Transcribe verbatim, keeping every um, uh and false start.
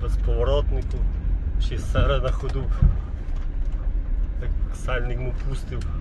без поворотнику, ще й сера на ходу, як сальник му пустив.